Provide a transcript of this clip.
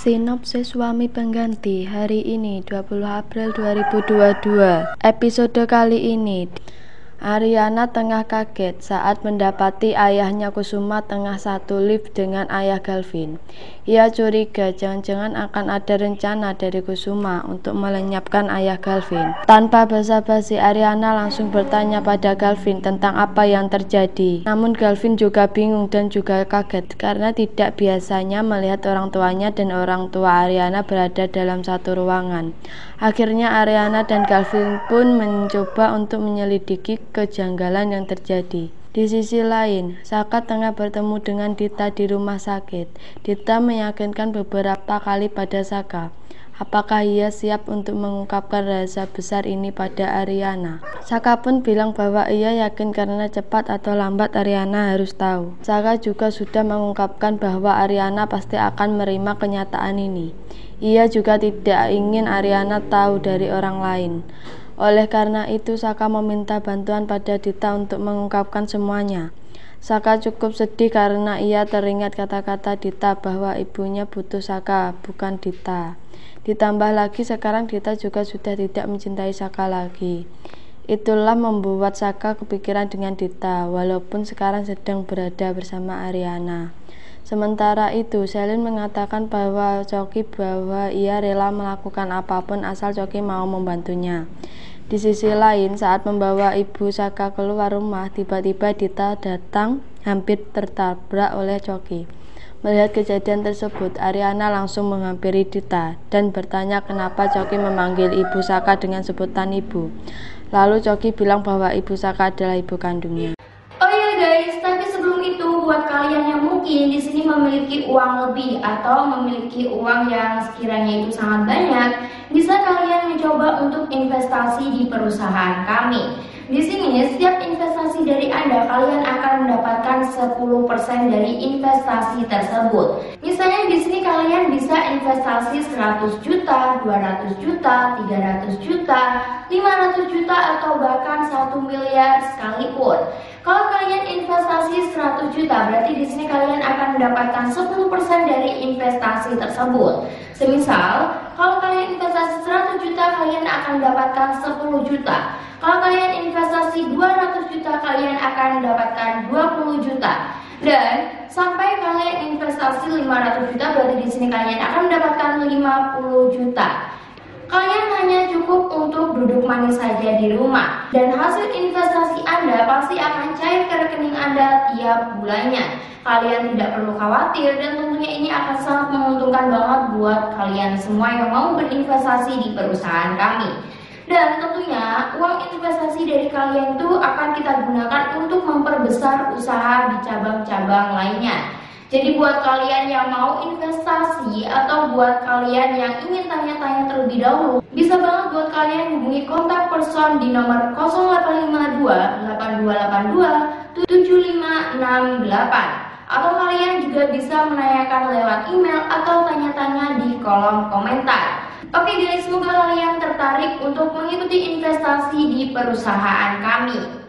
Sinopsis Suami Pengganti hari ini 20 April 2022. Episode kali ini Ariana tengah kaget saat mendapati ayahnya Kusuma tengah satu lift dengan ayah Galvin. Ia curiga jangan-jangan akan ada rencana dari Kusuma untuk melenyapkan ayah Galvin. Tanpa basa-basi, Ariana langsung bertanya pada Galvin tentang apa yang terjadi. Namun Galvin juga bingung dan juga kaget karena tidak biasanya melihat orang tuanya dan orang tua Ariana berada dalam satu ruangan. Akhirnya Ariana dan Galvin pun mencoba untuk menyelidiki kejanggalan yang terjadi. Di sisi lain, Saka tengah bertemu dengan Dita di rumah sakit. Dita meyakinkan beberapa kali pada Saka. Apakah ia siap untuk mengungkapkan rahasia besar ini pada Ariana? Saka pun bilang bahwa ia yakin karena cepat atau lambat Ariana harus tahu. Saka juga sudah mengungkapkan bahwa Ariana pasti akan menerima kenyataan ini. Ia juga tidak ingin Ariana tahu dari orang lain. Oleh karena itu, Saka meminta bantuan pada Dita untuk mengungkapkan semuanya. Saka cukup sedih karena ia teringat kata-kata Dita bahwa ibunya butuh Saka, bukan Dita. Ditambah lagi sekarang Dita juga sudah tidak mencintai Saka lagi. Itulah membuat Saka kepikiran dengan Dita, walaupun sekarang sedang berada bersama Ariana. Sementara itu, Selin mengatakan bahwa ia rela melakukan apapun asal Choki mau membantunya. Di sisi lain, saat membawa ibu Saka keluar rumah, tiba-tiba Dita datang hampir tertabrak oleh Choki. Melihat kejadian tersebut, Ariana langsung menghampiri Dita dan bertanya kenapa Choki memanggil ibu Saka dengan sebutan ibu. Lalu Choki bilang bahwa ibu Saka adalah ibu kandungnya. Oh iya guys, tapi sebelum itu buat kalian yang mungkin di sini memiliki uang lebih atau memiliki uang yang sekiranya itu sangat banyak, bisa kalian mencoba untuk investasi di perusahaan kami. Di sini setiap investasi dari Anda kalian akan mendapatkan 10% dari investasi tersebut. Misalnya di sini kalian bisa investasi 100 juta, 200 juta, 300 juta, 500 juta atau bahkan 1 miliar sekalipun. Kalau kalian investasi 100 juta, berarti di sini kalian akan mendapatkan 10% dari investasi tersebut. Semisal, kalau kalian investasi 100 juta, kalian akan mendapatkan 10 juta. Kalau kalian investasi 200 juta, kalian akan mendapatkan 20 juta. Dan sampai kalian investasi 500 juta, berarti di sini kalian akan mendapatkan 50 juta. Kalian hanya cukup untuk duduk manis saja di rumah dan hasil investasi Anda pasti akan cair ke rekening Anda tiap bulannya. Kalian tidak perlu khawatir dan tentunya ini akan sangat menguntungkan banget buat kalian semua yang mau berinvestasi di perusahaan kami. Dan tentunya uang investasi dari kalian itu akan kita gunakan untuk memperbesar usaha di cabang-cabang lainnya. Jadi buat kalian yang mau investasi atau buat kalian yang ingin tanya-tanya terlebih dahulu, bisa banget buat kalian hubungi kontak person di nomor 0852 8282 7568. Atau kalian juga bisa menanyakan lewat email atau tanya-tanya di kolom komentar. Oke guys, semoga kalian tertarik untuk mengikuti investasi di perusahaan kami.